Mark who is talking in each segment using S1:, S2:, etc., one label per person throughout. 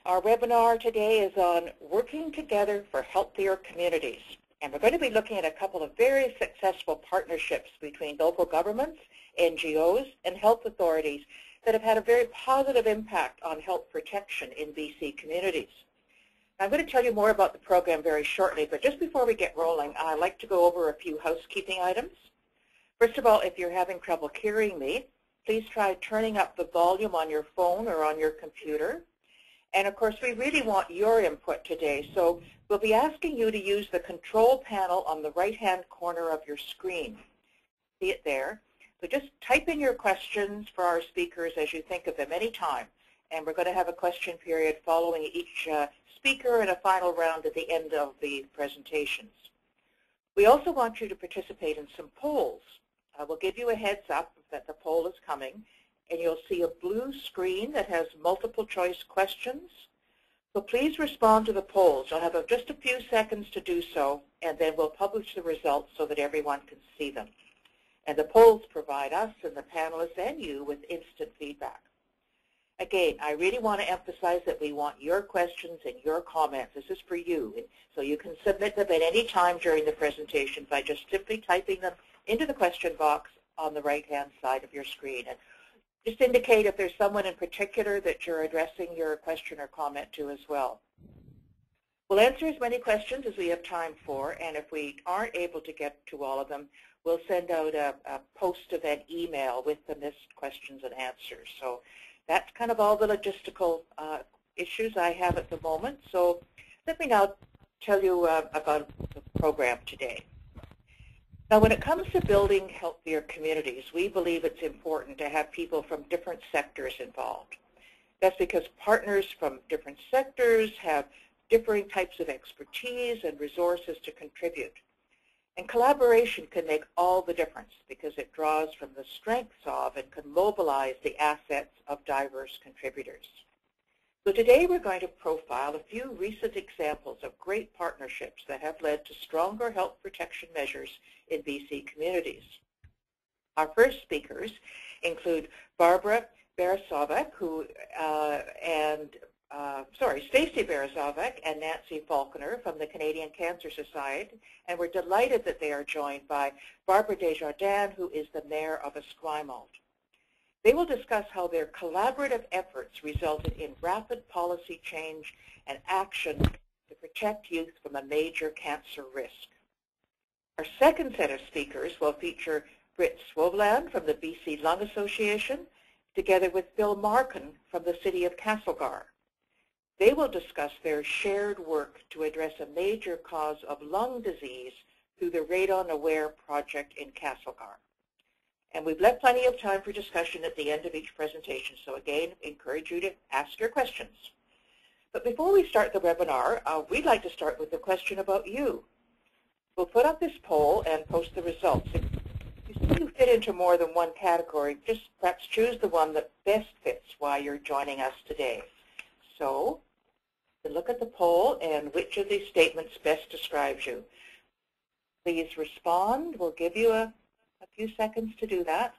S1: Our webinar today is on working together for healthier communities. And we're going to be looking at a couple of very successful partnerships between local governments, NGOs, and health authorities that have had a very positive impact on health protection in BC communities. I'm going to tell you more about the program very shortly, but just before we get rolling, I'd like to go over a few housekeeping items. First of all, if you're having trouble hearing me, please try turning up the volume on your phone or on your computer. And of course, we really want your input today, so we'll be asking you to use the control panel on the right-hand corner of your screen. See it there? So just type in your questions for our speakers as you think of them anytime. And we're going to have a question period following each speaker and a final round at the end of the presentations. We also want you to participate in some polls. We'll give you a heads up that the poll is coming. And you'll see a blue screen that has multiple choice questions. So please respond to the polls. You'll have just a few seconds to do so, and then we'll publish the results so that everyone can see them. And the polls provide us and the panelists and you with instant feedback. Again, I really want to emphasize that we want your questions and your comments. This is for you. So you can submit them at any time during the presentation by just simply typing them into the question box on the right-hand side of your screen. And just indicate if there's someone in particular that you're addressing your question or comment to as well. We'll answer as many questions as we have time for, and if we aren't able to get to all of them, we'll send out a post-event email with the missed questions and answers. So that's kind of all the logistical issues I have at the moment. So let me now tell you about the program today. Now, when it comes to building healthier communities, we believe it's important to have people from different sectors involved. That's because partners from different sectors have differing types of expertise and resources to contribute. And collaboration can make all the difference because it draws from the strengths of and can mobilize the assets of diverse contributors. So today we're going to profile a few recent examples of great partnerships that have led to stronger health protection measures in BC communities. Our first speakers include Barbara Beresovec, Stacey Beresovec and Nancy Falconer from the Canadian Cancer Society, and we're delighted that they are joined by Barbara Desjardins, who is the mayor of Esquimalt. They will discuss how their collaborative efforts resulted in rapid policy change and action to protect youth from a major cancer risk. Our second set of speakers will feature Britt Swoveland from the BC Lung Association, together with Phil Markin from the City of Castlegar. They will discuss their shared work to address a major cause of lung disease through the Radon Aware project in Castlegar. And we've left plenty of time for discussion at the end of each presentation, so again, encourage you to ask your questions. But before we start the webinar, we'd like to start with a question about you. We'll put up this poll and post the results. If you see you fit into more than one category, just perhaps choose the one that best fits why you're joining us today. So, look at the poll and which of these statements best describes you. Please respond. We'll give you a few seconds to do that.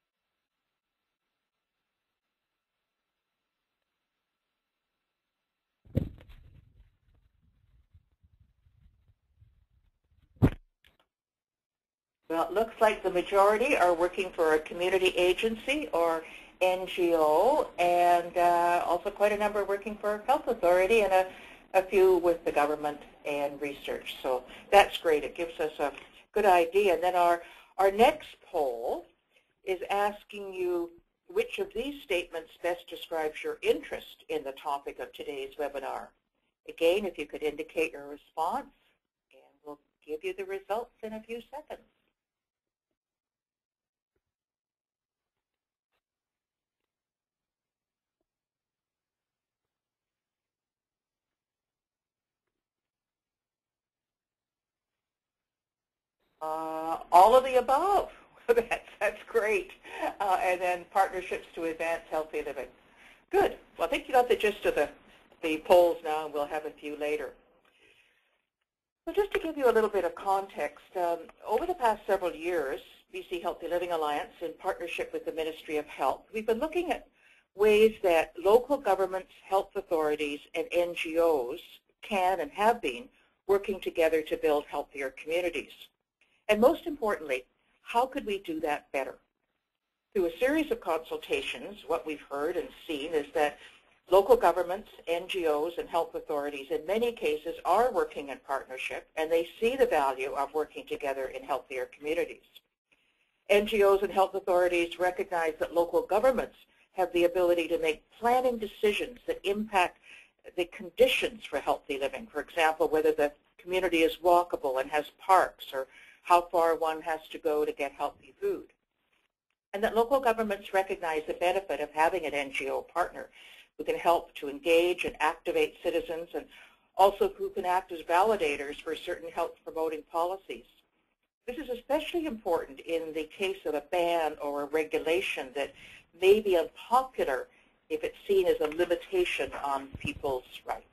S1: Well, it looks like the majority are working for a community agency or NGO, and also quite a number working for a health authority and a few with the government and research. So that's great. It gives us a good idea. And then our next poll is asking you which of these statements best describes your interest in the topic of today's webinar. Again, if you could indicate your response, and we'll give you the results in a few seconds. All of the above. That's great. And then partnerships to advance healthy living. Good. Well, I think you got the gist of the polls now, and we'll have a few later. So just to give you a little bit of context, over the past several years, BC Healthy Living Alliance, in partnership with the Ministry of Health, we've been looking at ways that local governments, health authorities, and NGOs can and have been working together to build healthier communities. And most importantly, how could we do that better? Through a series of consultations, what we've heard and seen is that local governments, NGOs, and health authorities in many cases are working in partnership, and they see the value of working together in healthier communities. NGOs and health authorities recognize that local governments have the ability to make planning decisions that impact the conditions for healthy living. For example, whether the community is walkable and has parks, or how far one has to go to get healthy food. And that local governments recognize the benefit of having an NGO partner who can help to engage and activate citizens, and also who can act as validators for certain health-promoting policies. This is especially important in the case of a ban or a regulation that may be unpopular if it's seen as a limitation on people's rights.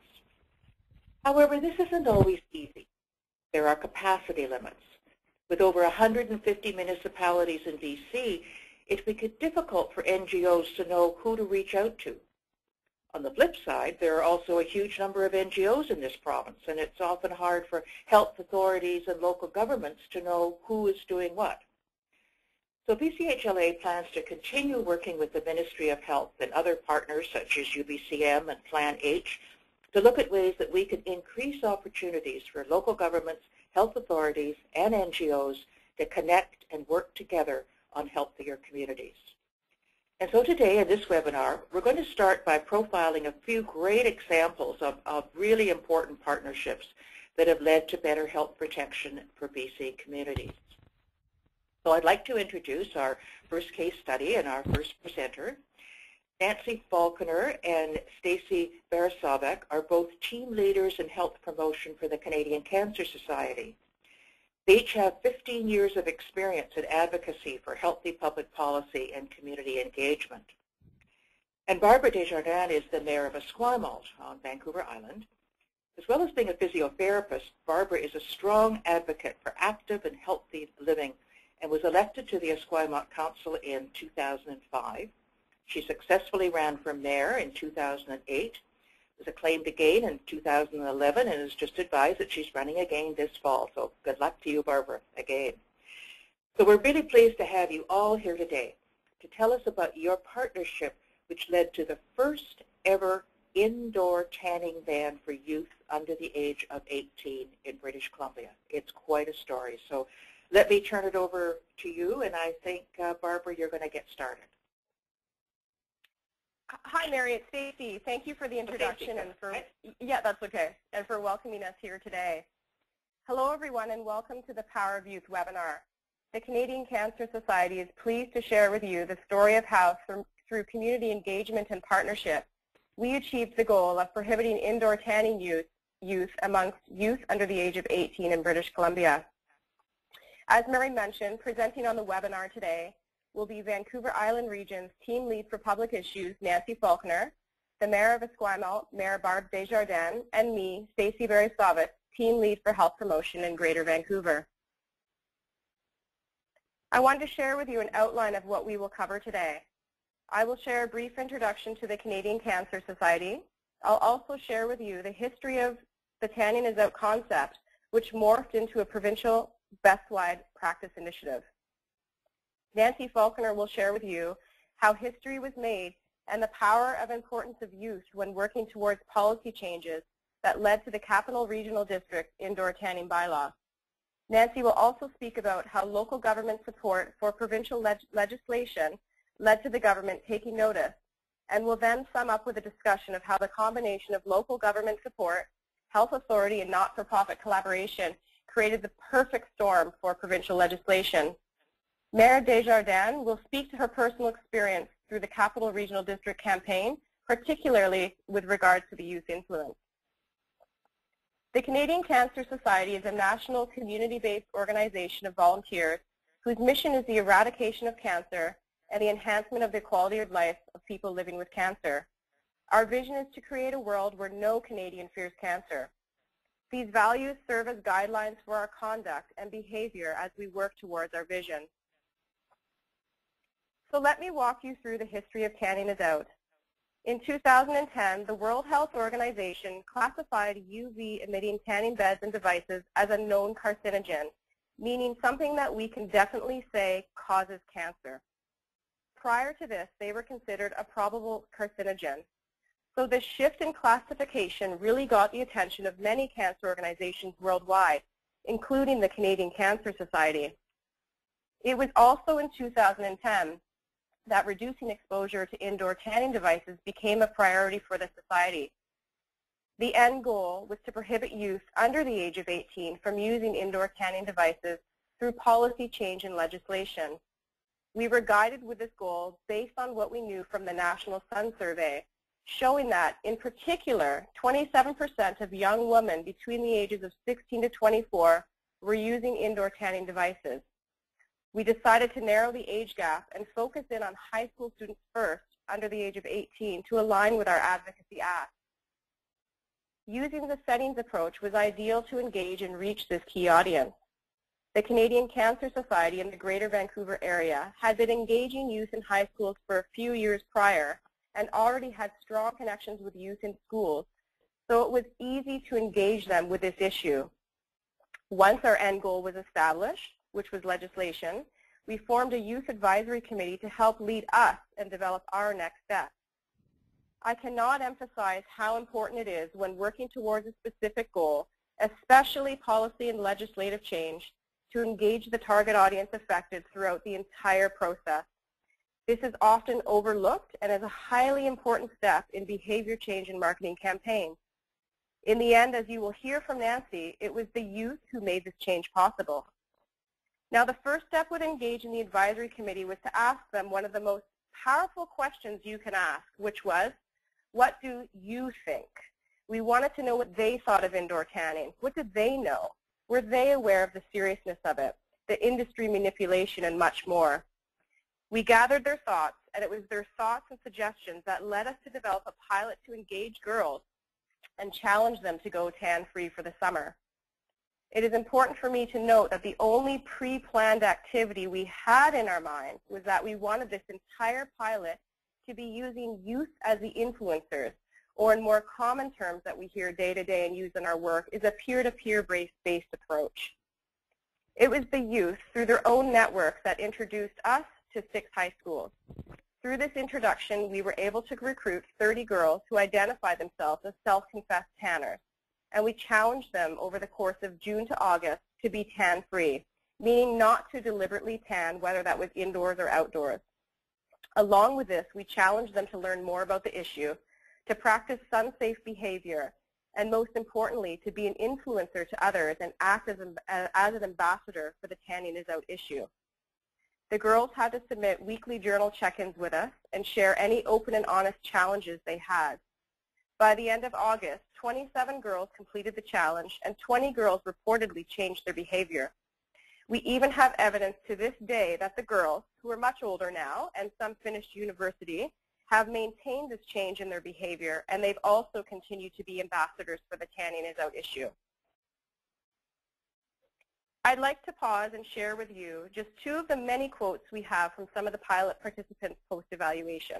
S1: However, this isn't always easy. There are capacity limits. With over 150 municipalities in BC, it can be difficult for NGOs to know who to reach out to. On the flip side, there are also a huge number of NGOs in this province, and it's often hard for health authorities and local governments to know who is doing what. So BCHLA plans to continue working with the Ministry of Health and other partners such as UBCM and Plan H to look at ways that we can increase opportunities for local governments, health authorities, and NGOs to connect and work together on healthier communities. And so today in this webinar, we're going to start by profiling a few great examples of really important partnerships that have led to better health protection for BC communities. So I'd like to introduce our first case study and our first presenter. Nancy Falconer and Stacey Beresovec are both team leaders in health promotion for the Canadian Cancer Society. They each have 15 years of experience in advocacy for healthy public policy and community engagement. And Barbara Desjardins is the mayor of Esquimalt on Vancouver Island. As well as being a physiotherapist, Barbara is a strong advocate for active and healthy living and was elected to the Esquimalt Council in 2005. She successfully ran for mayor in 2008, was acclaimed again in 2011, and has just advised that she's running again this fall. So good luck to you, Barbara, again. So we're really pleased to have you all here today to tell us about your partnership, which led to the first ever indoor tanning ban for youth under the age of 18 in British Columbia. It's quite a story. So let me turn it over to you, and I think, Barbara, you're going to get started.
S2: Hi, Mary. It's Stacey. Thank you for the introduction and for that's okay, and for welcoming us here today. Hello, everyone, and welcome to the Power of Youth webinar. The Canadian Cancer Society is pleased to share with you the story of how, through community engagement and partnership, we achieved the goal of prohibiting indoor tanning use amongst youth under the age of 18 in British Columbia. As Mary mentioned, presenting on the webinar today will be Vancouver Island Region's Team Lead for Public Issues, Nancy Falconer, the Mayor of Esquimalt, Mayor Barb Desjardins, and me, Stacey Beresovec, Team Lead for Health Promotion in Greater Vancouver. I wanted to share with you an outline of what we will cover today. I will share a brief introduction to the Canadian Cancer Society. I'll also share with you the history of the Tanning is Out concept, which morphed into a provincial best-wide practice initiative. Nancy Falconer will share with you how history was made and the power of importance of youth when working towards policy changes that led to the Capital Regional District indoor tanning bylaw. Nancy will also speak about how local government support for provincial legislation led to the government taking notice, and will then sum up with a discussion of how the combination of local government support, health authority, and not-for-profit collaboration created the perfect storm for provincial legislation. Mayor Desjardins will speak to her personal experience through the Capital Regional District campaign, particularly with regards to the youth influence. The Canadian Cancer Society is a national community-based organization of volunteers whose mission is the eradication of cancer and the enhancement of the quality of life of people living with cancer. Our vision is to create a world where no Canadian fears cancer. These values serve as guidelines for our conduct and behavior as we work towards our vision. So let me walk you through the history of Tanning is Out. In 2010, the World Health Organization classified UV-emitting tanning beds and devices as a known carcinogen, meaning something that we can definitely say causes cancer. Prior to this, they were considered a probable carcinogen. So this shift in classification really got the attention of many cancer organizations worldwide, including the Canadian Cancer Society. It was also in 2010 that reducing exposure to indoor tanning devices became a priority for the society. The end goal was to prohibit youth under the age of 18 from using indoor tanning devices through policy change and legislation. We were guided with this goal based on what we knew from the National Sun Survey, showing that, in particular, 27% of young women between the ages of 16 to 24 were using indoor tanning devices. We decided to narrow the age gap and focus in on high school students first, under the age of 18, to align with our advocacy ask. Using the settings approach was ideal to engage and reach this key audience. The Canadian Cancer Society in the Greater Vancouver area had been engaging youth in high schools for a few years prior and already had strong connections with youth in schools, so it was easy to engage them with this issue. Once our end goal was established, which was legislation, we formed a youth advisory committee to help lead us and develop our next steps. I cannot emphasize how important it is when working towards a specific goal, especially policy and legislative change, to engage the target audience affected throughout the entire process. This is often overlooked and is a highly important step in behavior change and marketing campaigns. In the end, as you will hear from Nancy, it was the youth who made this change possible. Now, the first step with engaging the advisory committee was to ask them one of the most powerful questions you can ask, which was, what do you think? We wanted to know what they thought of indoor tanning. What did they know? Were they aware of the seriousness of it, the industry manipulation, and much more? We gathered their thoughts, and it was their thoughts and suggestions that led us to develop a pilot to engage girls and challenge them to go tan-free for the summer. It is important for me to note that the only pre-planned activity we had in our minds was that we wanted this entire pilot to be using youth as the influencers, or in more common terms that we hear day to day and use in our work, is a peer-to-peer based approach. It was the youth, through their own networks, that introduced us to 6 high schools. Through this introduction, we were able to recruit 30 girls who identified themselves as self-confessed tanners, and we challenged them over the course of June to August to be tan-free, meaning not to deliberately tan, whether that was indoors or outdoors. Along with this, we challenged them to learn more about the issue, to practice sun-safe behavior, and most importantly, to be an influencer to others and act as an ambassador for the Tanning Is Out issue. The girls had to submit weekly journal check-ins with us and share any open and honest challenges they had. By the end of August, 27 girls completed the challenge, and 20 girls reportedly changed their behavior. We even have evidence to this day that the girls, who are much older now, and some finished university, have maintained this change in their behavior, and they've also continued to be ambassadors for the Tanning Is Out issue. I'd like to pause and share with you just 2 of the many quotes we have from some of the pilot participants post-evaluation.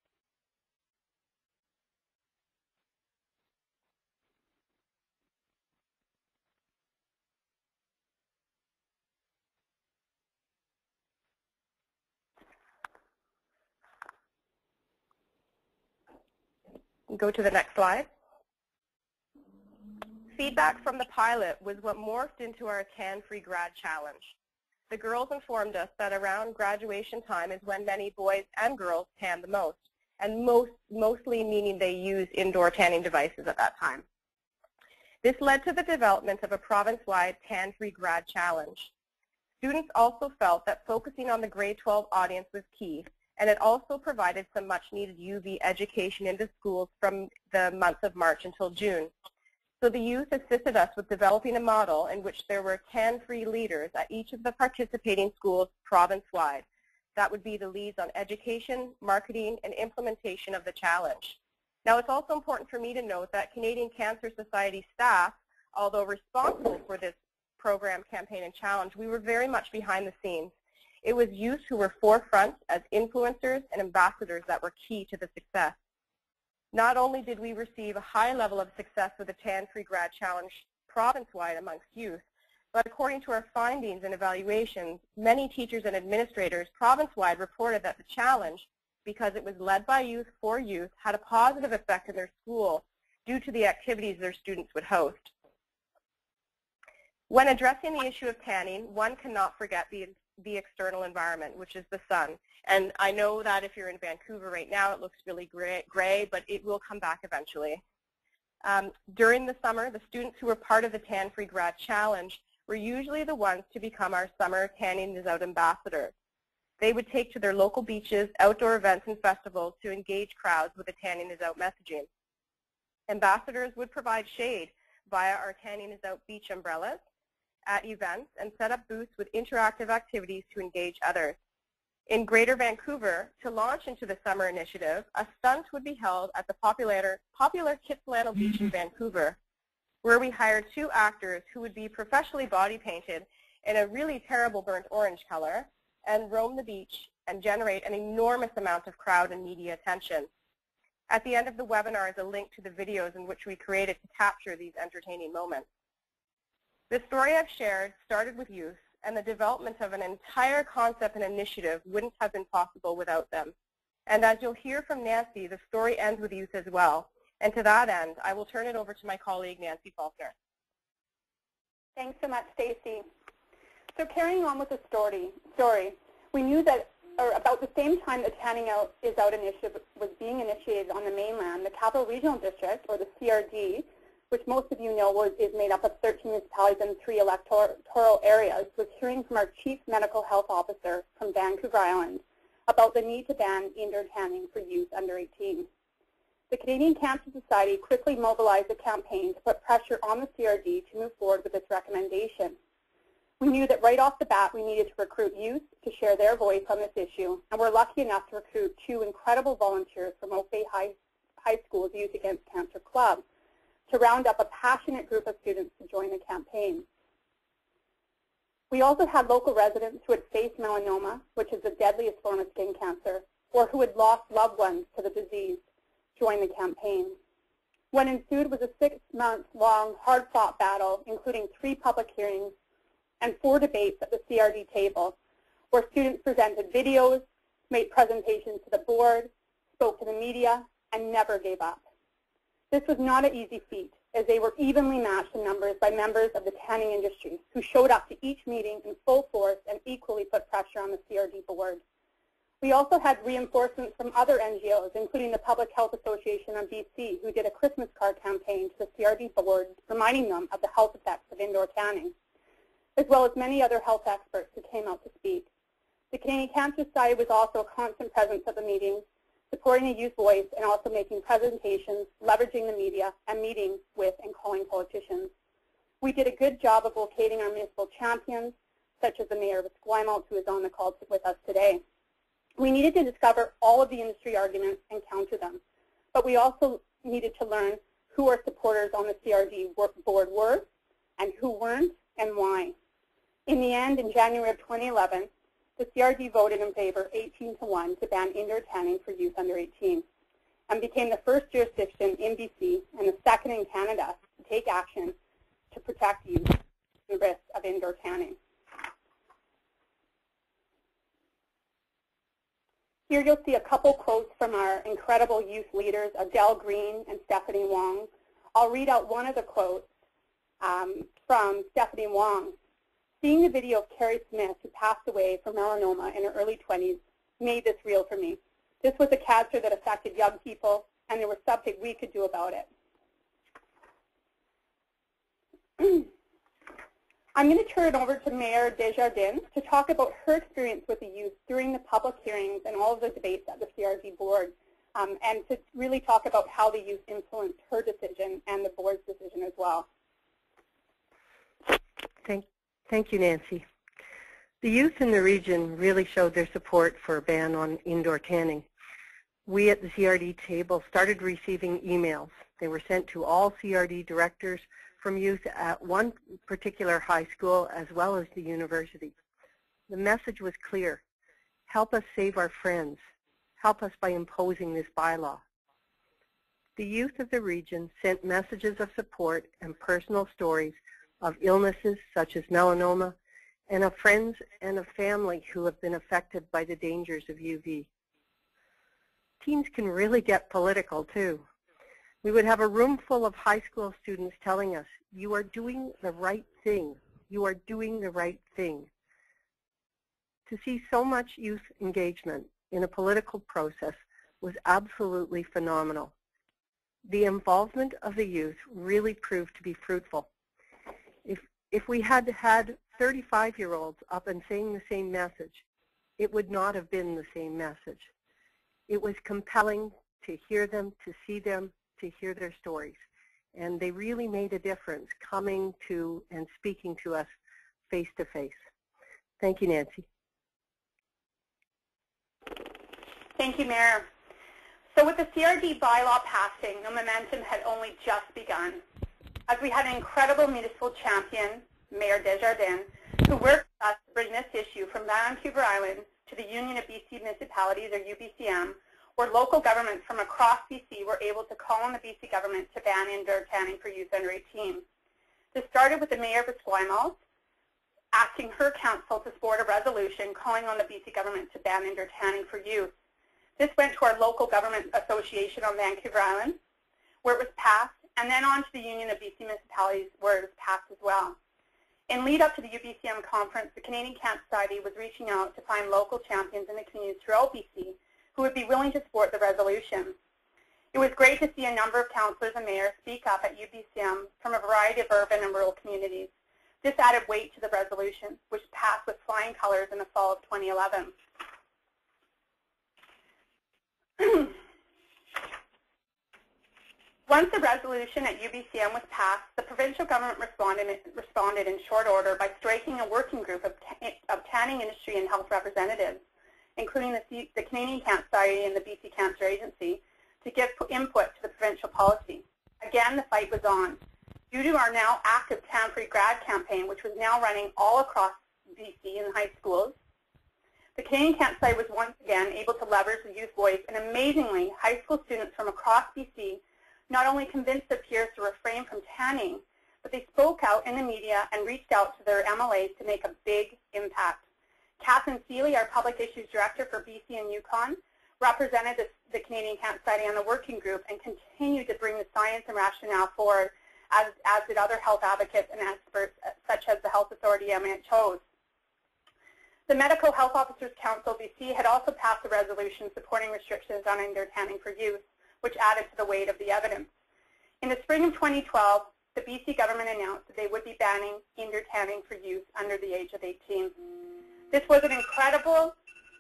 S2: Go to the next slide. Feedback from the pilot was what morphed into our Tan-Free Grad Challenge. The girls informed us that around graduation time is when many boys and girls tan the most, and mostly meaning they use indoor tanning devices at that time. This led to the development of a province-wide Tan-Free Grad Challenge. Students also felt that focusing on the grade 12 audience was key, and it also provided some much-needed UV education into schools from the month of March until June. So the youth assisted us with developing a model in which there were tan-free leaders at each of the participating schools province-wide. That would be the leads on education, marketing, and implementation of the challenge. Now, it's also important for me to note that Canadian Cancer Society staff, although responsible for this program, campaign, and challenge, we were very much behind the scenes. It was youth who were forefront as influencers and ambassadors that were key to the success. Not only did we receive a high level of success with the Tan-Free Grad Challenge province-wide amongst youth, but according to our findings and evaluations, many teachers and administrators province-wide reported that the challenge, because it was led by youth for youth, had a positive effect in their school due to the activities their students would host. When addressing the issue of tanning, one cannot forget the external environment, which is the sun. And I know that if you're in Vancouver right now, it looks really gray, but it will come back eventually. During the summer, the students who were part of the Tan-Free Grad Challenge were usually the ones to become our Summer Tanning is Out ambassadors. They would take to their local beaches, outdoor events, and festivals to engage crowds with the Tanning is Out messaging. Ambassadors would provide shade via our Tanning is Out beach umbrellas at events and set up booths with interactive activities to engage others. In Greater Vancouver, to launch into the summer initiative, a stunt would be held at the popular Kitsilano Beach in Vancouver, where we hired 2 actors who would be professionally body painted in a really terrible burnt orange color and roam the beach and generate an enormous amount of crowd and media attention. At the end of the webinar is a link to the videos in which we created to capture these entertaining moments. The story I've shared started with youth, and the development of an entire concept and initiative wouldn't have been possible without them. And as you'll hear from Nancy, the story ends with youth as well. And to that end, I will turn it over to my colleague, Nancy Faulkner.
S3: Thanks so much, Stacy. So carrying on with the story, we knew that about the same time the Tanning is Out initiative was being initiated on the mainland, the Capital Regional District, or the CRD, which most of you know is made up of 13 municipalities and 3 electoral areas, was hearing from our Chief Medical Health Officer from Vancouver Island about the need to ban indoor tanning for youth under 18. The Canadian Cancer Society quickly mobilized a campaign to put pressure on the CRD to move forward with its recommendation. We knew that right off the bat we needed to recruit youth to share their voice on this issue, and we're lucky enough to recruit 2 incredible volunteers from Oak Bay High School's Youth Against Cancer Club to round up a passionate group of students to join the campaign. We also had local residents who had faced melanoma, which is the deadliest form of skin cancer, or who had lost loved ones to the disease, join the campaign. What ensued was a 6-month-long, hard-fought battle, including 3 public hearings and 4 debates at the CRD table, where students presented videos, made presentations to the board, spoke to the media, and never gave up. This was not an easy feat, as they were evenly matched in numbers by members of the tanning industry, who showed up to each meeting in full force and equally put pressure on the CRD board. We also had reinforcements from other NGOs, including the Public Health Association of BC, who did a Christmas card campaign to the CRD board, reminding them of the health effects of indoor tanning, as well as many other health experts who came out to speak. The Canadian Cancer Society was also a constant presence at the meetings, supporting the youth voice and also making presentations, leveraging the media, and meeting with and calling politicians. We did a good job of locating our municipal champions, such as the Mayor of Esquimalt, who is on the call with us today. We needed to discover all of the industry arguments and counter them, but we also needed to learn who our supporters on the CRD board were and who weren't and why. In the end, in January of 2011, the CRD voted in favor 18-1 to ban indoor tanning for youth under 18 and became the first jurisdiction in BC and the second in Canada to take action to protect youth from the risk of indoor tanning. Here you'll see a couple quotes from our incredible youth leaders, Adele Green and Stephanie Wong. I'll read out one of the quotes from Stephanie Wong. Seeing the video of Carrie Smith, who passed away from melanoma in her early 20s, made this real for me. This was a cancer that affected young people, and there was something we could do about it. I'm going to turn it over to Mayor Desjardins to talk about her experience with the youth during the public hearings and all of the debates at the CRD board, and to really talk about how the youth influenced her decision and the board's decision as well.
S4: Thank you, Nancy. The youth in the region really showed their support for a ban on indoor tanning. We at the CRD table started receiving emails. They were sent to all CRD directors from youth at one particular high school as well as the university. The message was clear. Help us save our friends. Help us by imposing this bylaw. The youth of the region sent messages of support and personal stories of illnesses such as melanoma, and of friends and of family who have been affected by the dangers of UV. Teens can really get political too. We would have a room full of high school students telling us, "You are doing the right thing. You are doing the right thing." To see so much youth engagement in a political process was absolutely phenomenal. The involvement of the youth really proved to be fruitful. If we had had 35-year-olds up and saying the same message, it would not have been the same message. It was compelling to hear them, to see them, to hear their stories. And they really made a difference coming to and speaking to us face to face. Thank you, Nancy.
S3: Thank you, Mayor. So with the CRD bylaw passing, the momentum had only just begun. As we had an incredible municipal champion, Mayor Desjardins, who worked with us to bring this issue from Vancouver Island to the Union of BC Municipalities, or UBCM, where local governments from across BC were able to call on the BC government to ban indoor tanning for youth under 18. This started with the Mayor of Esquimalt asking her council to support a resolution calling on the BC government to ban indoor tanning for youth. This went to our local government association on Vancouver Island, where it was passed, and then on to the Union of BC Municipalities, where it was passed as well. In lead up to the UBCM conference, the Canadian Cancer Society was reaching out to find local champions in the communities throughout BC who would be willing to support the resolution. It was great to see a number of councillors and mayors speak up at UBCM from a variety of urban and rural communities. This added weight to the resolution, which passed with flying colors in the fall of 2011. Once the resolution at UBCM was passed, the provincial government responded in short order by striking a working group of tanning industry and health representatives, including the Canadian Cancer Society and the BC Cancer Agency, to give input to the provincial policy. Again, the fight was on. Due to our now active Tan-Free Grad campaign, which was now running all across BC in high schools, the Canadian Cancer Society was once again able to leverage the youth voice, and amazingly, high school students from across BC not only convinced their peers to refrain from tanning, but they spoke out in the media and reached out to their MLAs to make a big impact. Catherine Seeley, our Public Issues Director for BC and Yukon, represented the Canadian Cancer Society on the working group and continued to bring the science and rationale forward, as did other health advocates and experts such as the Health Authority MHOs. The Medical Health Officers Council BC had also passed a resolution supporting restrictions on indoor tanning for youth, which added to the weight of the evidence. In the spring of 2012, the BC government announced that they would be banning indoor tanning for youth under the age of 18. This was an incredible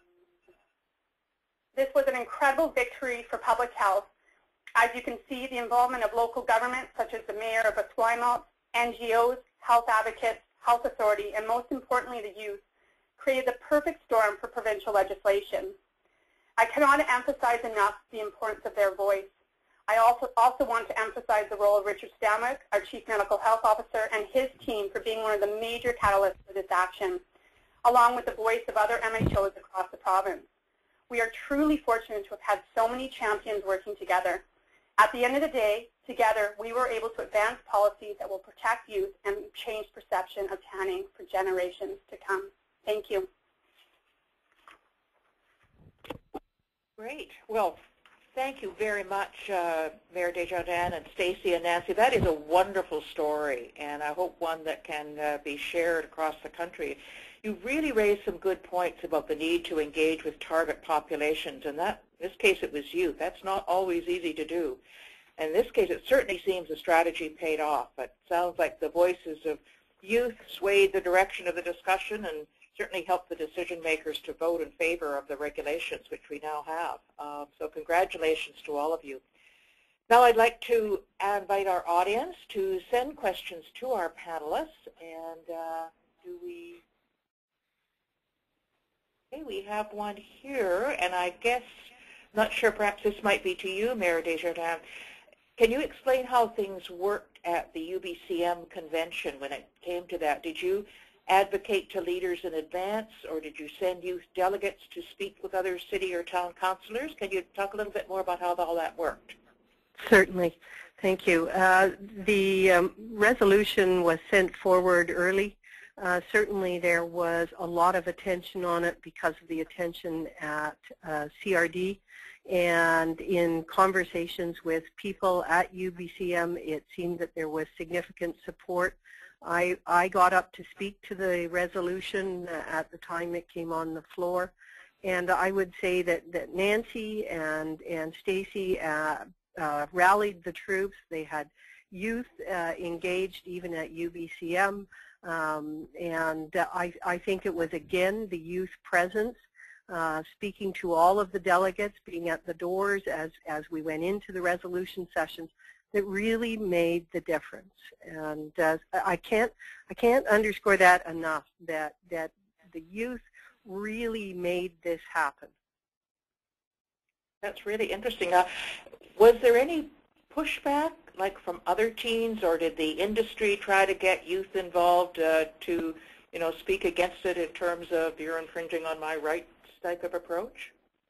S3: victory for public health. As you can see, the involvement of local governments such as the Mayor of Esquimalt, NGOs, health advocates, health authority, and most importantly the youth, created the perfect storm for provincial legislation. I cannot emphasize enough the importance of their voice. I also want to emphasize the role of Richard Stamwick, our Chief Medical Health Officer, and his team for being one of the major catalysts for this action, along with the voice of other MHOs across the province. We are truly fortunate to have had so many champions working together. At the end of the day, together, we were able to advance policies that will protect youth and change perception of tanning for generations to come. Thank you.
S1: Great. Well, thank you very much, Mayor Desjardins and Stacey and Nancy. That is a wonderful story, and I hope one that can be shared across the country. You really raised some good points about the need to engage with target populations, and in this case it was youth. That's not always easy to do. In this case, it certainly seems the strategy paid off. It sounds like the voices of youth swayed the direction of the discussion and certainly helped the decision makers to vote in favor of the regulations, which we now have. So congratulations to all of you. Now I'd like to invite our audience to send questions to our panelists. And okay, we have one here, and I guess, not sure, perhaps this might be to you, Mayor Desjardins. Can you explain how things worked at the UBCM convention when it came to that? Did you advocate to leaders in advance, or did you send youth delegates to speak with other city or town councilors? Can you talk a little bit more about how all that worked?
S4: Certainly. Thank you. The resolution was sent forward early. Certainly there was a lot of attention on it because of the attention at CRD, and in conversations with people at UBCM, it seemed that there was significant support. I got up to speak to the resolution at the time it came on the floor, and I would say that Nancy and Stacey rallied the troops. They had youth engaged even at UBCM, and I think it was again the youth presence, speaking to all of the delegates, being at the doors as we went into the resolution sessions, that really made the difference. And I can't underscore that enough, that the youth really made this happen.
S1: That's really interesting. Was there any pushback, like from other teens, or did the industry try to get youth involved to, speak against it in terms of you're infringing on my rights type of approach?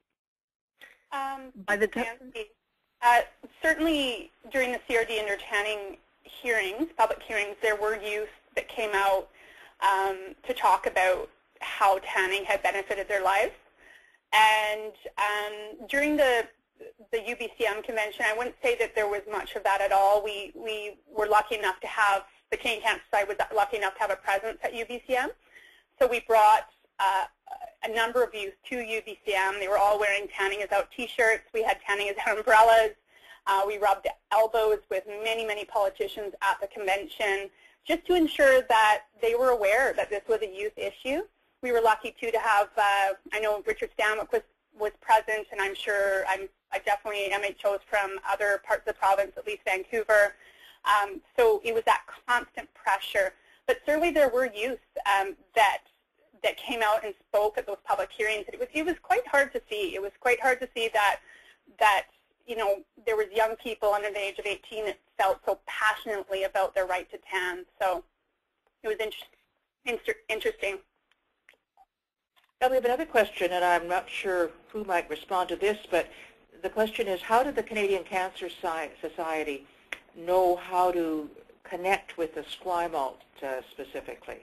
S3: By the time, certainly during the CRD Indoor Tanning hearings, public hearings, there were youth that came out to talk about how tanning had benefited their lives. And during the UBCM convention, I wouldn't say that there was much of that at all. We were lucky enough to have, the Canadian Cancer Society was lucky enough to have a presence at UBCM. So we brought a number of youth to UBCM. They were all wearing Tanning Is Out t-shirts. We had Tanning Is Out umbrellas. We rubbed elbows with many, many politicians at the convention just to ensure that they were aware that this was a youth issue. We were lucky, too, to have, I know Richard Stanwick was present, and I'm sure I definitely MHOs from other parts of the province, at least Vancouver. So it was that constant pressure. But certainly there were youth that came out and spoke at those public hearings. It was quite hard to see. It was quite hard to see that there was young people under the age of 18 that felt so passionately about their right to tan. So it was interesting.
S1: Now we have another question, and I'm not sure who might respond to this, but the question is, how did the Canadian Cancer Society know how to connect with the Esquimalt specifically?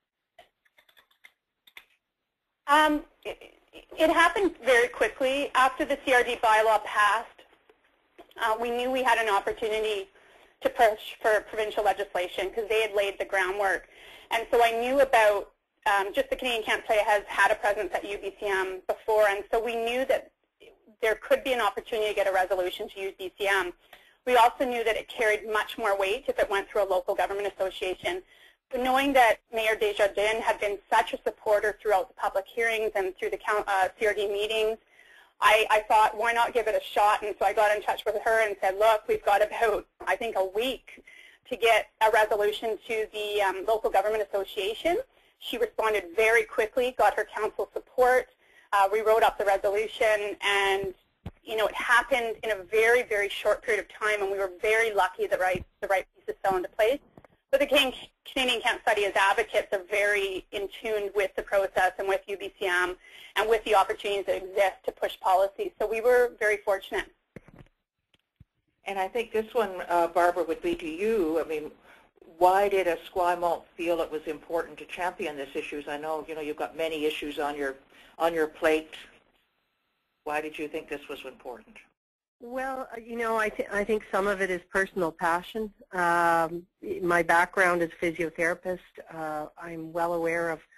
S3: It happened very quickly. After the CRD bylaw passed, we knew we had an opportunity to push for provincial legislation because they had laid the groundwork. And so I knew about just the Canadian Cancer Society has had a presence at UBCM before, and so we knew that there could be an opportunity to get a resolution to UBCM. We also knew that it carried much more weight if it went through a local government association. But knowing that Mayor Desjardins had been such a supporter throughout the public hearings and through the CRD meetings, I thought, why not give it a shot? And so I got in touch with her and said, look, we've got about, I think, a week to get a resolution to the local government association. She responded very quickly, got her council support. We wrote up the resolution, and it happened in a very, very short period of time, and we were very lucky the right pieces fell into place. But the Canadian Cancer Society as advocates are very in tune with the process and with UBCM and with the opportunities that exist to push policy. So we were very fortunate.
S1: And I think this one, Barbara, would be to you. I mean, why did Esquimalt feel it was important to champion this issue? I know, you've got many issues on your plate. Why did you think this was important?
S4: Well, I think some of it is personal passion. My background is physiotherapist. I'm well aware of,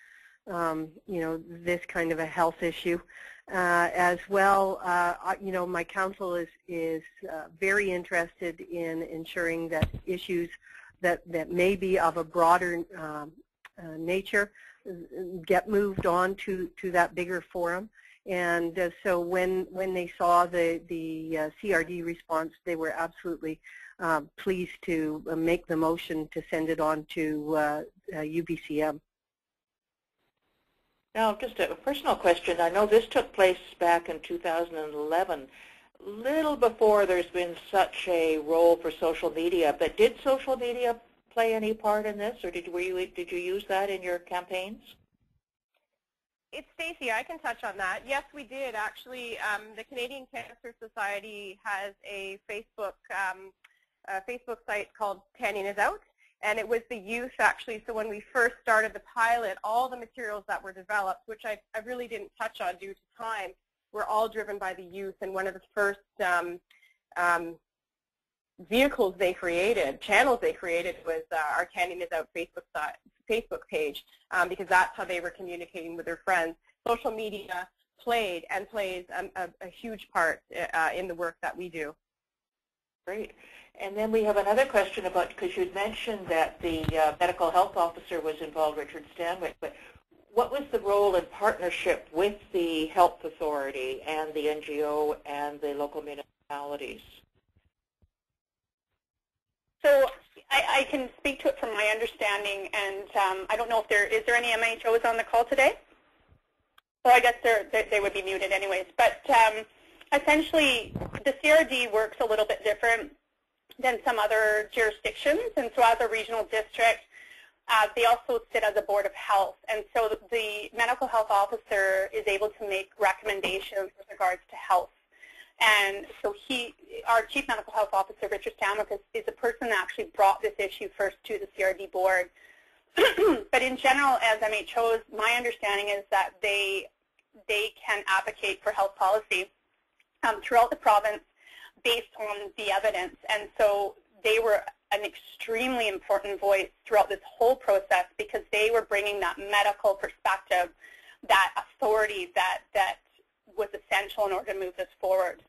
S4: this kind of a health issue. As well, my council is very interested in ensuring that issues that may be of a broader nature get moved on to that bigger forum. And so when they saw the CRD response, they were absolutely pleased to make the motion to send it on to UBCM.
S1: Now, just a personal question. I know this took place back in 2011, little before there's been such a role for social media. But did social media play any part in this, or did you use that in your campaigns?
S2: It's Stacey. I can touch on that. Yes, we did. Actually, the Canadian Cancer Society has a Facebook site called Tanning is Out, and it was the youth actually. So when we first started the pilot, all the materials that were developed, which I really didn't touch on due to time, were all driven by the youth. And one of the first vehicles they created, channels they created, was our Tanning is Out Facebook page, because that's how they were communicating with their friends. Social media played and plays a huge part in the work that we do.
S1: Great. And then we have another question about, because you'd mentioned that the medical health officer was involved, Richard Stanwick, but what was the role in partnership with the health authority and the NGO and the local municipalities?
S3: So I can speak to it from my understanding, and I don't know if is there any MHOs on the call today? Well, I guess they would be muted anyways. But essentially, the CRD works a little bit different than some other jurisdictions, and so as a regional district, they also sit as a board of health, and so the medical health officer is able to make recommendations with regards to health. And so our Chief Medical Health Officer, Richard Stanwick, is the person that actually brought this issue first to the CRD board. But in general, as MHOs, my understanding is that they can advocate for health policy throughout the province based on the evidence. And so they were an extremely important voice throughout this whole process, because they were bringing that medical perspective, that authority that was essential in order to move this forward.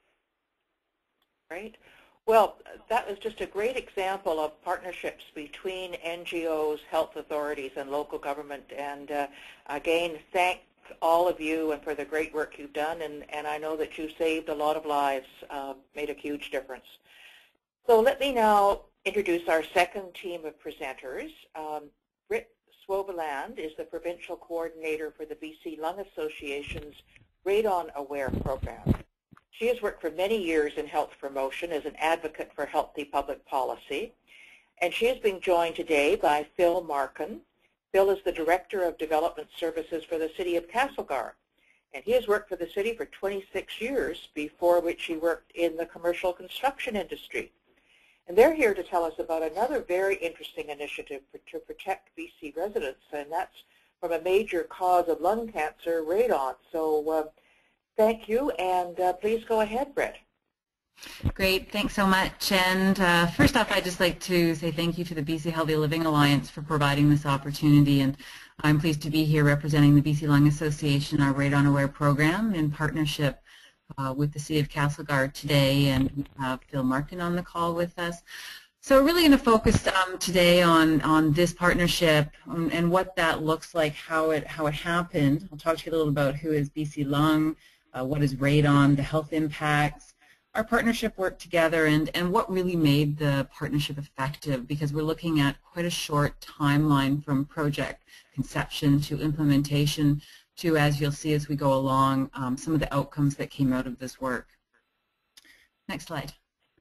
S1: Right. Well, that was just a great example of partnerships between NGOs, health authorities, and local government. And again, thank all of you and for the great work you've done. And I know that you saved a lot of lives, made a huge difference. So let me now introduce our second team of presenters. Britt Swoboland is the Provincial Coordinator for the BC Lung Association's Radon Aware program. She has worked for many years in health promotion as an advocate for healthy public policy, and she is being joined today by Phil Markin. Phil is the Director of Development Services for the City of Castlegar, and he has worked for the city for 26 years, before which he worked in the commercial construction industry. And they're here to tell us about another very interesting initiative to protect BC residents, and that's from a major cause of lung cancer, radon. So thank you, and please go ahead, Britt.
S5: Great, thanks so much. And first off, I'd just like to say thank you to the BC Healthy Living Alliance for providing this opportunity. And I'm pleased to be here representing the BC Lung Association, our Radon Aware program, in partnership with the City of Castlegar today. And we have Phil Markin on the call with us. So we're really going to focus today on this partnership and what that looks like, how it happened. I'll talk to you a little about who is BC Lung, what is radon, the health impacts, our partnership work together, and what really made the partnership effective, because we're looking at quite a short timeline from project conception to implementation to, as you'll see as we go along, some of the outcomes that came out of this work. Next slide.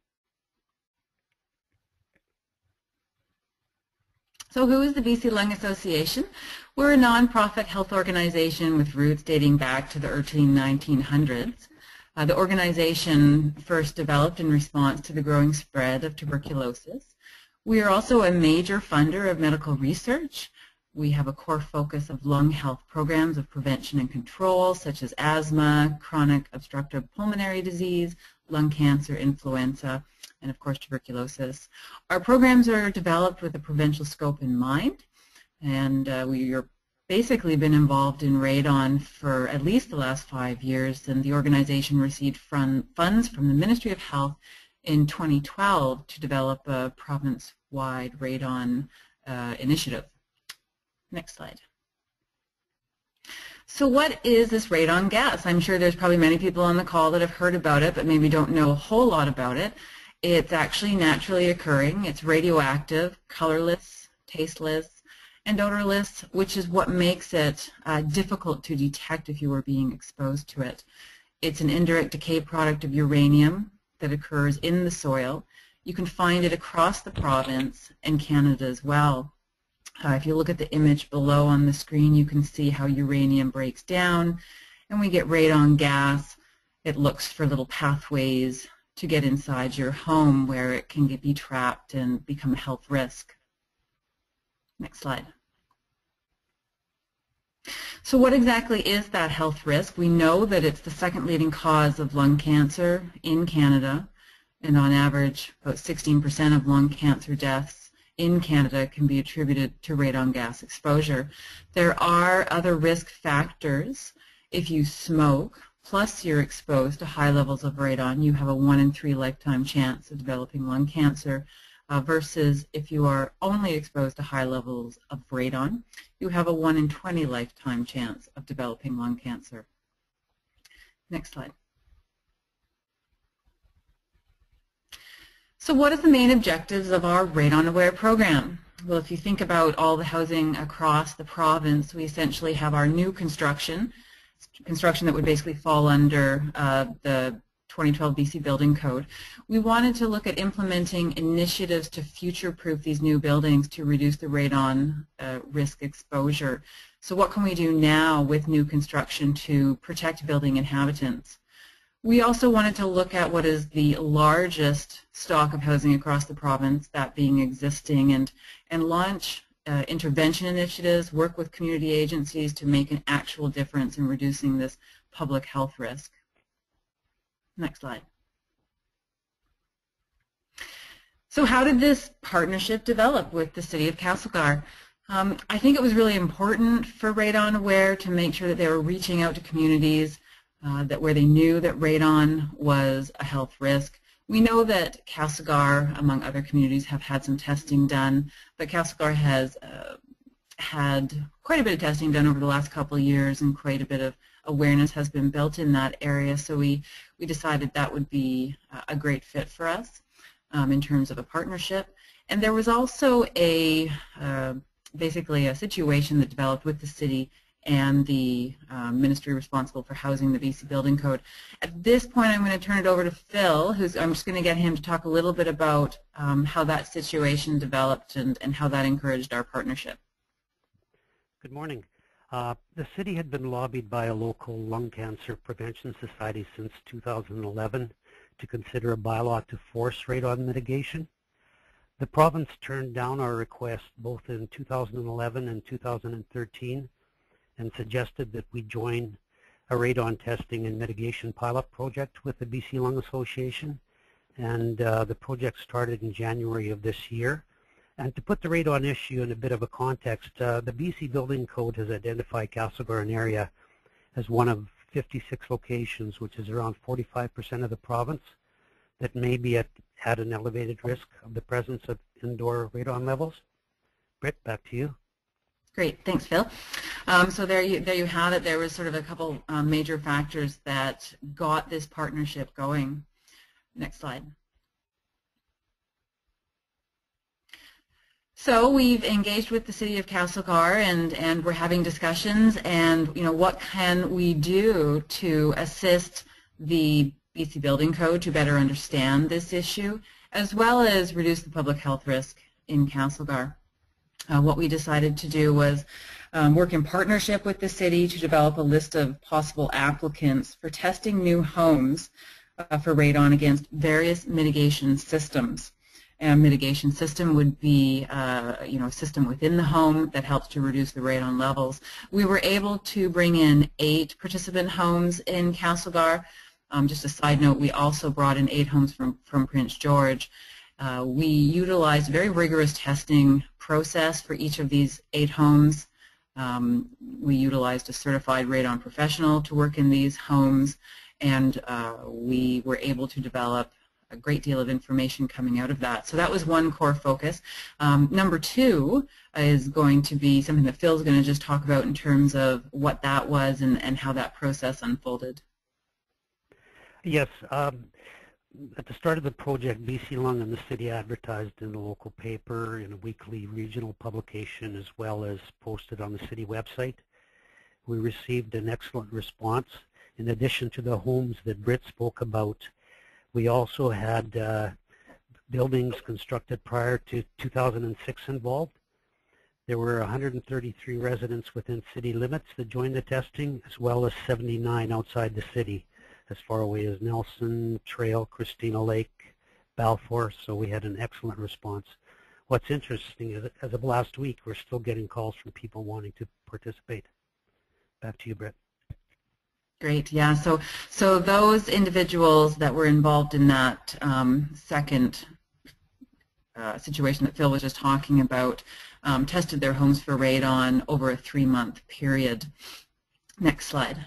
S5: So who is the BC Lung Association? We're a nonprofit health organization with roots dating back to the early 1900s. The organization first developed in response to the growing spread of tuberculosis. We are also a major funder of medical research. We have a core focus of lung health programs of prevention and control, such as asthma, chronic obstructive pulmonary disease, lung cancer, influenza, and of course tuberculosis. Our programs are developed with a provincial scope in mind, and we are basically been involved in radon for at least the last 5 years, and the organization received funds from the Ministry of Health in 2012 to develop a province-wide radon initiative. Next slide. So what is this radon gas? I'm sure there's probably many people on the call that have heard about it, but maybe don't know a whole lot about it. It's actually naturally occurring. It's radioactive, colorless, tasteless, and odorless, which is what makes it difficult to detect if you were being exposed to it. It's an indirect decay product of uranium that occurs in the soil. You can find it across the province and Canada as well. If you look at the image below on the screen, you can see how uranium breaks down and we get radon gas. It looks for little pathways to get inside your home where it can be trapped and become a health risk. Next slide. So what exactly is that health risk? We know that it's the second leading cause of lung cancer in Canada, and on average about 16% of lung cancer deaths in Canada can be attributed to radon gas exposure. There are other risk factors. If you smoke, plus you're exposed to high levels of radon, you have a 1 in 3 lifetime chance of developing lung cancer, versus if you are only exposed to high levels of radon, you have a 1 in 20 lifetime chance of developing lung cancer. Next slide. So what are the main objectives of our Radon Aware program? Well, if you think about all the housing across the province, we essentially have our new construction that would basically fall under the 2012 BC Building Code. We wanted to look at implementing initiatives to future-proof these new buildings to reduce the radon risk exposure. So what can we do now with new construction to protect building inhabitants? We also wanted to look at what is the largest stock of housing across the province, that being existing, and launch intervention initiatives, work with community agencies to make an actual difference in reducing this public health risk. Next slide. So how did this partnership develop with the City of Castlegar? I think it was really important for Radon Aware to make sure that they were reaching out to communities where they knew that radon was a health risk. We know that Castlegar, among other communities, have had some testing done, but Castlegar has had quite a bit of testing done over the last couple of years, and quite a bit of awareness has been built in that area, so we decided that would be a great fit for us in terms of a partnership. And there was also basically a situation that developed with the city and the ministry responsible for housing, the BC Building Code. At this point, I'm going to turn it over to Phil, I'm just going to get him to talk a little bit about how that situation developed and how that encouraged our partnership.
S6: Good morning. The city had been lobbied by a local lung cancer prevention society since 2011 to consider a bylaw to force radon mitigation. The province turned down our request both in 2011 and 2013 and suggested that we join a radon testing and mitigation pilot project with the BC Lung Association, and the project started in January of this year. And to put the radon issue in a bit of a context, the BC Building Code has identified Castlegar area as one of 56 locations, which is around 45% of the province, that may be at an elevated risk of the presence of indoor radon levels. Britt, back to you.
S5: Great, thanks, Phil. So there you have it. There was sort of a couple major factors that got this partnership going. Next slide. So we've engaged with the City of Castlegar, and we're having discussions, and what can we do to assist the BC Building Code to better understand this issue, as well as reduce the public health risk in Castlegar. What we decided to do was work in partnership with the city to develop a list of possible applicants for testing new homes for radon against various mitigation systems. And a mitigation system would be a system within the home that helps to reduce the radon levels. We were able to bring in 8 participant homes in Castlegar. Just a side note, we also brought in 8 homes from Prince George. We utilized a very rigorous testing process for each of these 8 homes. We utilized a certified radon professional to work in these homes, and we were able to develop a great deal of information coming out of that. So that was one core focus. Number 2 is going to be something that Phil's going to just talk about in terms of what that was and how that process unfolded.
S6: Yes. At the start of the project, BC Lung and the city advertised in the local paper, in a weekly regional publication, as well as posted on the city website. We received an excellent response. In addition to the homes that Britt spoke about, we also had buildings constructed prior to 2006 involved. There were 133 residents within city limits that joined the testing, as well as 79 outside the city, as far away as Nelson, Trail, Christina Lake, Balfour, so we had an excellent response. What's interesting is that as of last week, we're still getting calls from people wanting to participate. Back to you, Brett.
S5: Great, yeah. So those individuals that were involved in that second situation that Phil was just talking about tested their homes for radon over a 3-month period. Next slide.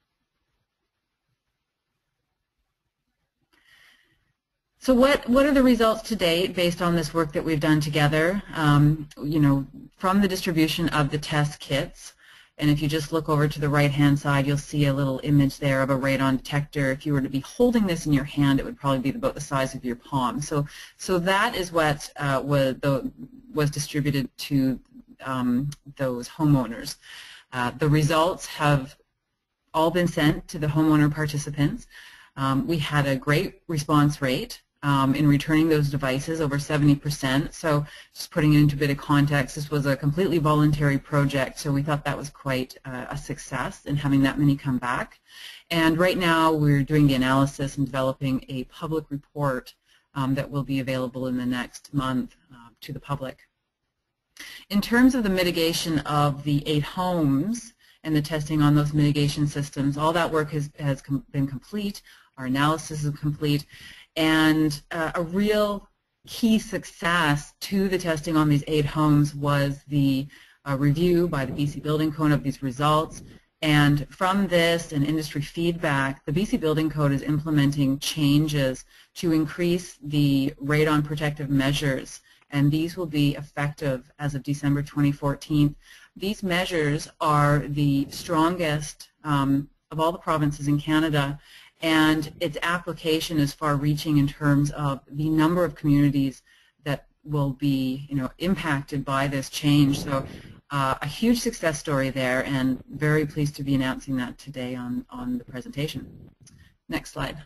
S5: So what are the results to date based on this work that we've done together? You know, from the distribution of the test kits, and if you just look over to the right-hand side, you'll see a little image there of a radon detector. If you were to be holding this in your hand, it would probably be about the size of your palm. So that is what was distributed to those homeowners. The results have all been sent to the homeowner participants. We had a great response rate in returning those devices, over 70%. So just putting it into a bit of context, this was a completely voluntary project, so we thought that was quite a success in having that many come back. And right now we're doing the analysis and developing a public report that will be available in the next month to the public. In terms of the mitigation of the 8 homes and the testing on those mitigation systems, all that work has been complete. Our analysis is complete. And a real key success to the testing on these 8 homes was the review by the BC Building Code of these results. And from this and industry feedback, the BC Building Code is implementing changes to increase the radon protective measures, and these will be effective as of December 2014. These measures are the strongest of all the provinces in Canada, and its application is far-reaching in terms of the number of communities that will be, impacted by this change. So a huge success story there, and very pleased to be announcing that today on the presentation. Next slide.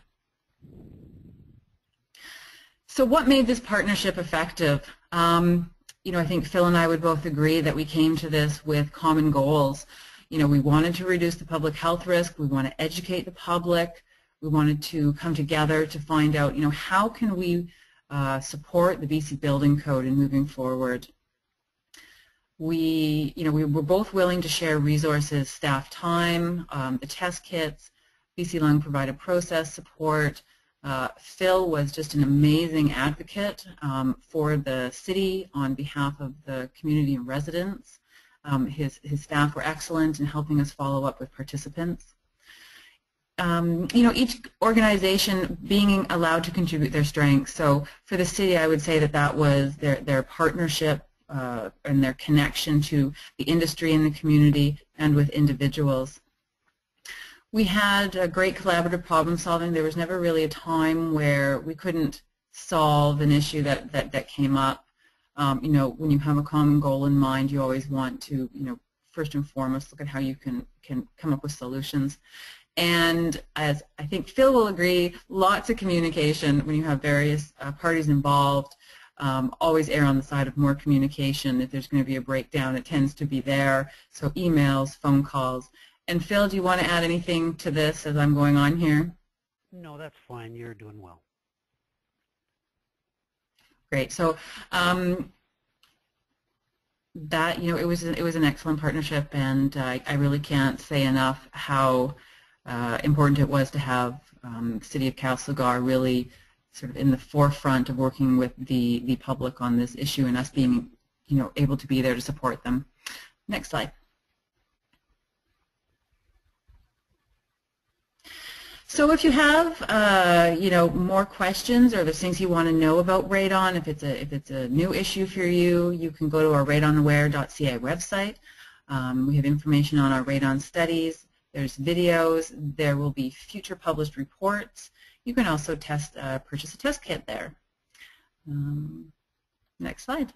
S5: So what made this partnership effective? I think Phil and I would both agree that we came to this with common goals. We wanted to reduce the public health risk. We want to educate the public. We wanted to come together to find out, how can we support the BC Building Code in moving forward. We were both willing to share resources, staff time, the test kits. BC Lung provided process support. Phil was just an amazing advocate for the city on behalf of the community and residents. His staff were excellent in helping us follow up with participants. Each organization being allowed to contribute their strengths. So for the city, I would say that was their partnership and their connection to the industry and the community and with individuals. We had a great collaborative problem solving. There was never really a time where we couldn't solve an issue that came up. When you have a common goal in mind, you always want to, first and foremost, look at how you can come up with solutions. And as I think Phil will agree, lots of communication when you have various parties involved. Always err on the side of more communication. If there's going to be a breakdown, it tends to be there. So emails, phone calls. And Phil, do you want to add anything to this as I'm going on here?
S6: No, that's fine. You're doing well.
S5: Great. So that it was an excellent partnership, and I really can't say enough how important it was to have the City of Castlegar really sort of in the forefront of working with the public on this issue, and us being able to be there to support them. Next slide. So if you have more questions, or there's things you want to know about radon, if it's a new issue for you, you can go to our radonaware.ca website. We have information on our radon studies. There's videos. There will be future published reports. You can also purchase a test kit there. Next slide.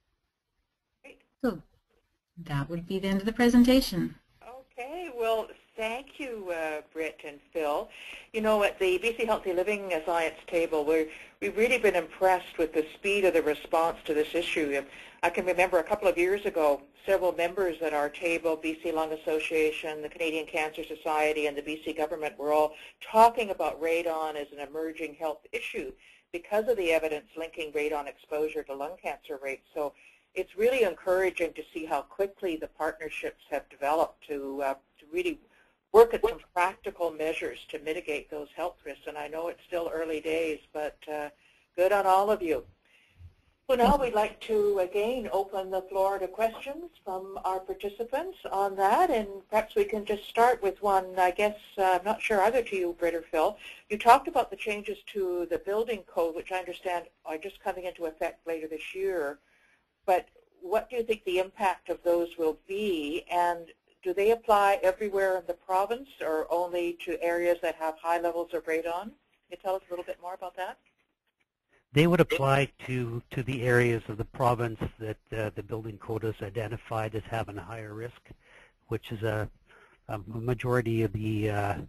S5: So that would be the end of the presentation.
S1: Okay, well, Thank you, Britt and Phil. You know, at the BC Healthy Living Alliance table, we've really been impressed with the speed of the response to this issue. I can remember a couple of years ago, several members at our table, BC Lung Association, the Canadian Cancer Society, and the BC government were all talking about radon as an emerging health issue because of the evidence linking radon exposure to lung cancer rates. So it's really encouraging to see how quickly the partnerships have developed to really work at some practical measures to mitigate those health risks. And I know it's still early days, but good on all of you. So now we'd like to again open the floor to questions from our participants on that, and perhaps we can just start with one, I guess, I'm not sure either to you, Britt or Phil. You talked about the changes to the building code, which I understand are just coming into effect later this year, but what do you think the impact of those will be, and do they apply everywhere in the province or only to areas that have high levels of radon? Can you tell us a little bit more about that?
S6: They would apply to the areas of the province that the building code has identified as having a higher risk, which is a majority of the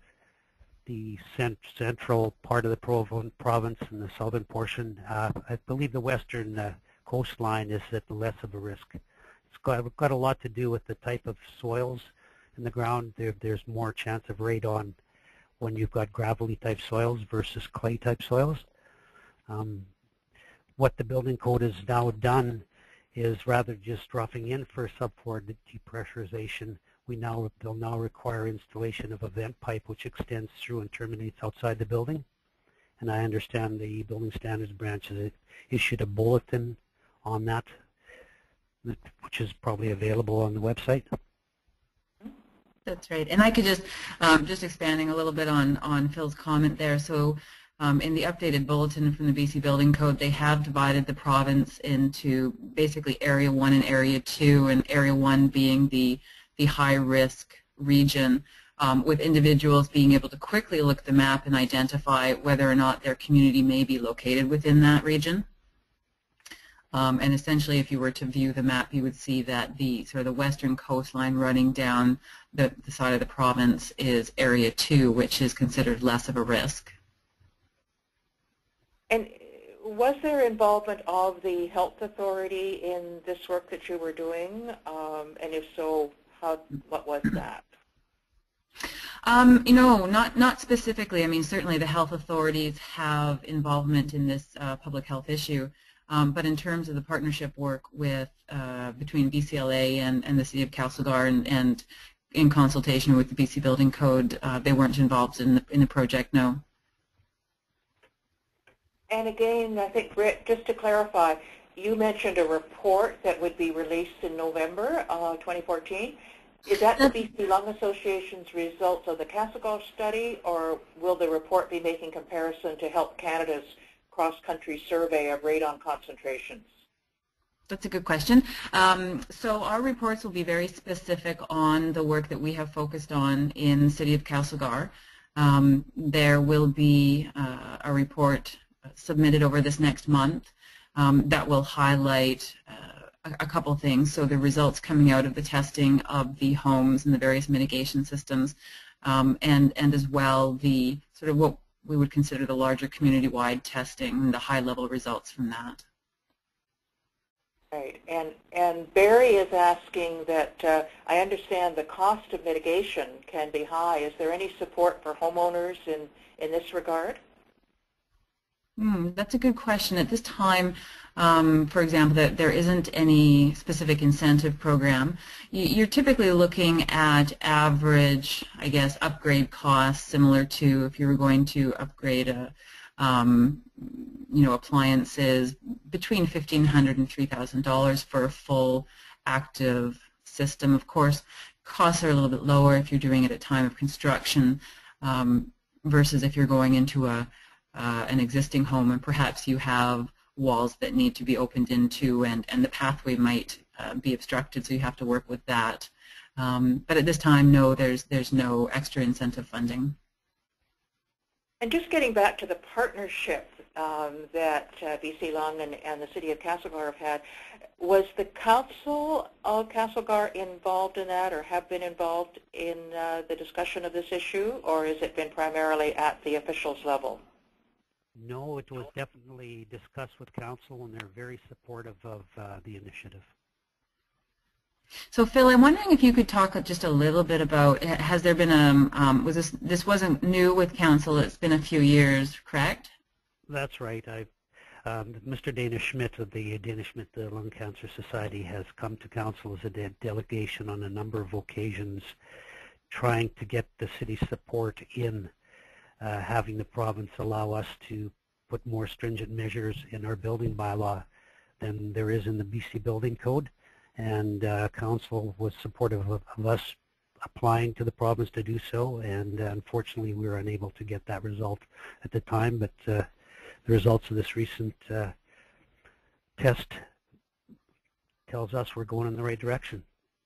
S6: central part of the province and the southern portion. I believe the western coastline is at less of a risk. It's got a lot to do with the type of soils in the ground. There's more chance of radon when you've got gravelly type soils versus clay type soils. What the building code has now done is, rather just roughing in for sub-floor depressurization, they'll now require installation of a vent pipe which extends through and terminates outside the building. And I understand the Building Standards Branch has issued a bulletin on that, which is probably available on the website.
S5: That's right. And I could just expanding a little bit on Phil's comment there. So in the updated bulletin from the BC Building Code, they have divided the province into basically Area 1 and Area 2, and Area 1 being the high-risk region, with individuals being able to quickly look at the map and identify whether or not their community may be located within that region. And essentially, if you were to view the map, you would see that the western coastline running down the side of the province is Area 2, which is considered less of a risk. And was there involvement of the health authority in this work that you were doing? And if so, what was that? Not specifically. I mean, certainly the health authorities have involvement in this public health issue. But in terms of the partnership work with between BCLA and the City of Castlegar and in consultation with the BC Building Code, they weren't involved in the project, no. And again, I think, Britt, just to clarify, you mentioned a report that would be released in November 2014. Is that the BC Lung Association's results of the Castlegar study, or will the report be making comparison to Health Canada's cross-country survey of radon concentrations? That's a good question. So our reports will be very specific on the work that we have focused on in the City of Castlegar. There will be a report submitted over this next month that will highlight a couple things. So the results coming out of the testing of the homes and the various mitigation systems, and as well the sort of what we would consider the larger community-wide testing and the high-level results from that. Right, and Barry is asking that I understand the cost of mitigation can be high. Is there any support for homeowners in this regard? That's a good question. At this time, for example, that there isn't any specific incentive program. You're typically looking at average, I guess, upgrade costs similar to if you were going to upgrade appliances between $1,500 and $3,000 for a full active system. Of course, costs are a little bit lower if you're doing it at time of construction versus if you're going into an existing home and perhaps you have walls that need to be opened into and the pathway might be obstructed, so you have to work with that. But at this time, no, there's no extra incentive funding.
S1: And just getting back to the partnership that BC Lung and the City of Castlegar have had, was the Council of Castlegar involved in that or have been involved in the discussion of this issue, or has it been primarily at the officials level?
S6: No, it was definitely discussed with Council, and they're very supportive of the initiative.
S5: So Phil, I'm wondering if you could talk just a little bit about, has there been a, this wasn't new with Council, it's been a few years, correct?
S6: That's right. Mr. Dana Schmidt of the Dana Schmidt Lung Cancer Society has come to Council as a delegation on a number of occasions, trying to get the city's support in having the province allow us to put more stringent measures in our building bylaw than there is in the BC Building Code. And Council was supportive of us applying to the province to do so, and unfortunately we were unable to get that result at the time, but the results of this recent test tells us we're going in the right direction.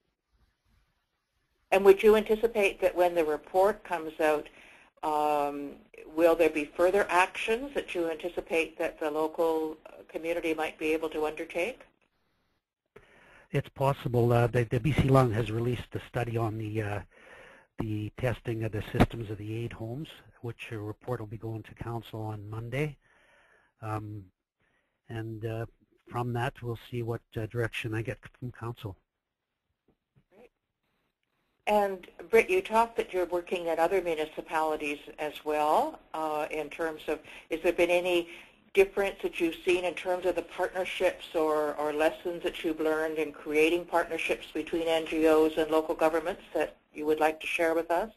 S1: And would you anticipate that when the report comes out, will there be further actions that you anticipate that the local community might be able to undertake?
S6: It's possible. The BC Lung has released a study on the testing of the systems of the 8 homes, which a report will be going to Council on Monday. And from that, we'll see what direction I get from Council.
S1: Great. And Britt, you talked that you're working at other municipalities as well in terms of, has there been any difference that you've seen in terms of the partnerships or lessons that you've learned in creating partnerships between NGOs and local governments that you would like to share with us?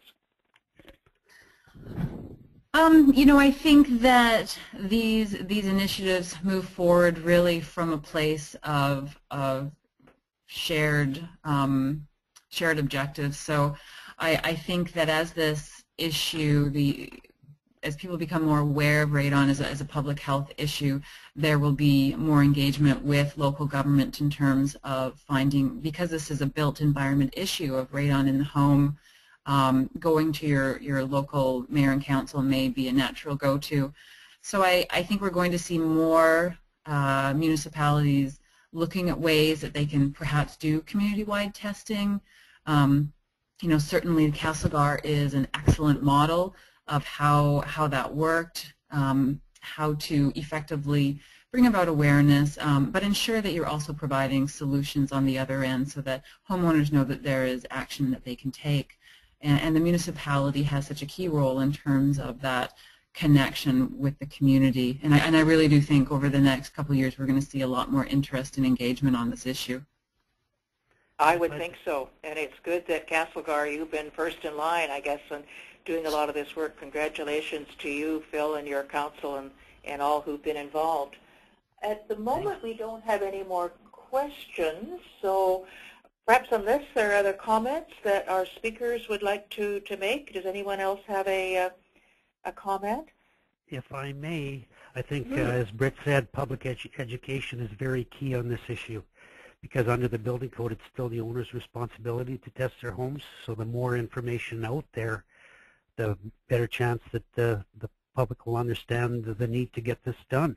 S5: You know, I think that these initiatives move forward really from a place of shared shared objectives. So I think that as this issue, as people become more aware of radon as a public health issue, there will be more engagement with local government in terms of finding, because this is a built environment issue of radon in the home, going to your local mayor and council may be a natural go-to. So I think we're going to see more municipalities looking at ways that they can perhaps do community-wide testing. You know, certainly Castlegar is an excellent model of how that worked, how to effectively bring about awareness, but ensure that you're also providing solutions on the other end so that homeowners know that there is action that they can take. And the municipality has such a key role in terms of that connection with the community. And I really do think over the next couple of years we're going to see a lot more interest and engagement on this issue.
S1: I would think so. And it's good that Castlegar, you've been first in line, I guess, and doing a lot of this work. Congratulations to you, Phil, and your council and all who've been involved. At the moment, we don't have any more questions, so perhaps unless there are other comments that our speakers would like to make, does anyone else have a comment?
S6: If I may, I think, as Britt said, public education is very key on this issue, because under the building code, it's still the owner's responsibility to test their homes. So the more information out there, the better chance that the public will understand the need to get this done.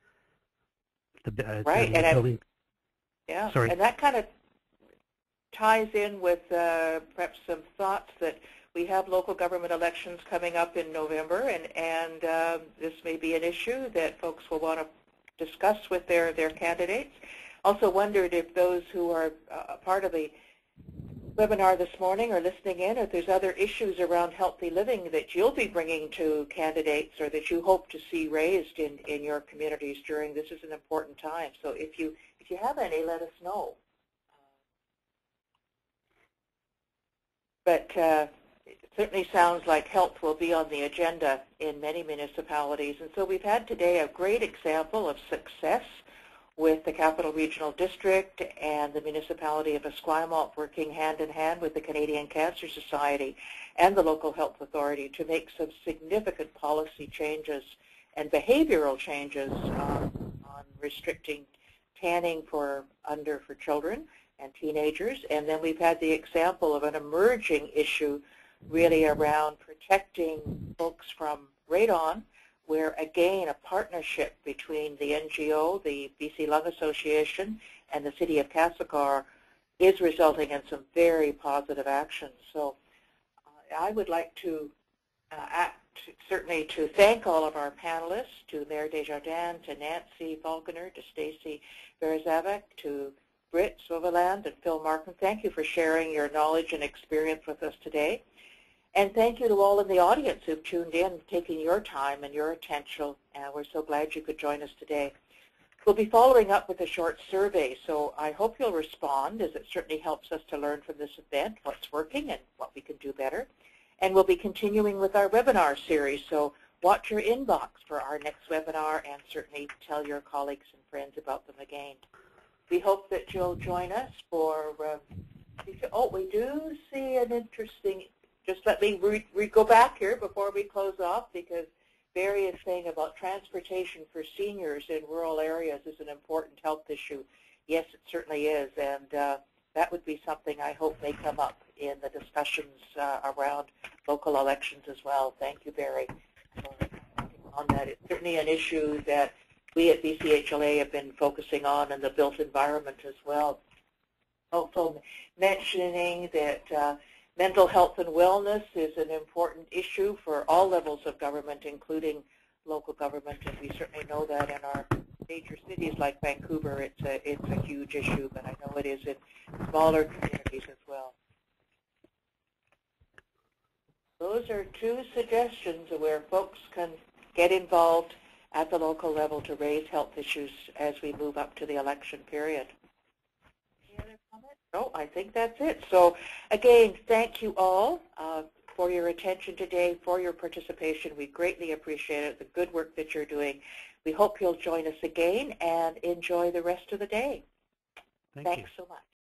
S1: Right, and yeah,
S6: sorry.
S1: And that kind of ties in with perhaps some thoughts that we have local government elections coming up in November, and this may be an issue that folks will want to discuss with their candidates. Also wondered if those who are a part of the webinar this morning or listening in, if there's other issues around healthy living that you'll be bringing to candidates or that you hope to see raised in your communities during this is an important time. So if you have any, let us know. But it certainly sounds like health will be on the agenda in many municipalities. And so we've had today a great example of success with the Capital Regional District and the municipality of Esquimalt working hand in hand with the Canadian Cancer Society and the local health authority to make some significant policy changes and behavioral changes on restricting tanning for children and teenagers. And then we've had the example of an emerging issue really around protecting folks from Right On, where again a partnership between the NGO, the BC Lung Association, and the City of Castlegar is resulting in some very positive actions. So I would like to certainly to thank all of our panelists, to Mayor Desjardins, to Nancy Falconer, to Stacey Berzavec, to Britt Sutherland and Phil Markham. Thank you for sharing your knowledge and experience with us today. And thank you to all in the audience who've tuned in, taking your time and your attention. We're so glad you could join us today. We'll be following up with a short survey, so I hope you'll respond, as it certainly helps us to learn from this event what's working and what we can do better. And we'll be continuing with our webinar series, so watch your inbox for our next webinar and certainly tell your colleagues and friends about them again. We hope that you'll join us for, we do see an interesting, just let me go back here before we close off, because Barry is saying about transportation for seniors in rural areas is an important health issue. Yes, it certainly is, and that would be something I hope may come up in the discussions around local elections as well. Thank you, Barry, for on that. It's certainly an issue that we at BCHLA have been focusing on in the built environment as well. Also mentioning that mental health and wellness is an important issue for all levels of government, including local government, and we certainly know that in our major cities like Vancouver, it's a huge issue, but I know it is in smaller communities as well. Those are two suggestions of where folks can get involved at the local level to raise health issues as we move up to the election period. Any other comments? No, I think that's it. So again, thank you all for your attention today, for your participation. We greatly appreciate it, the good work that you're doing. We hope you'll join us again and enjoy the rest of the day. Thanks so much.